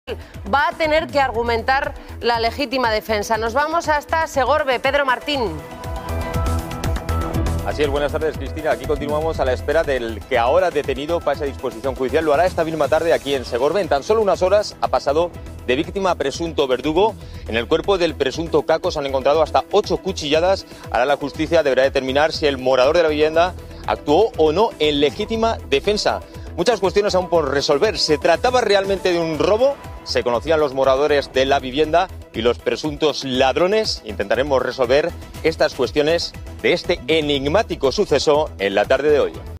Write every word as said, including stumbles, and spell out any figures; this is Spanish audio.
va a tener que argumentar la legítima defensa. Nos vamos hasta Segorbe. Pedro Martín. Así es, buenas tardes, Cristina. Aquí continuamos a la espera del que ahora detenido pase a disposición judicial. Lo hará esta misma tarde aquí en Segorbe. En tan solo unas horas ha pasado de víctima a presunto verdugo. En el cuerpo del presunto caco se han encontrado hasta ocho cuchilladas. Ahora la justicia deberá determinar si el morador de la vivienda actuó o no en legítima defensa. Muchas cuestiones aún por resolver. ¿Se trataba realmente de un robo? ¿Se conocían los moradores de la vivienda y los presuntos ladrones? Intentaremos resolver estas cuestiones de este enigmático suceso en la tarde de hoy.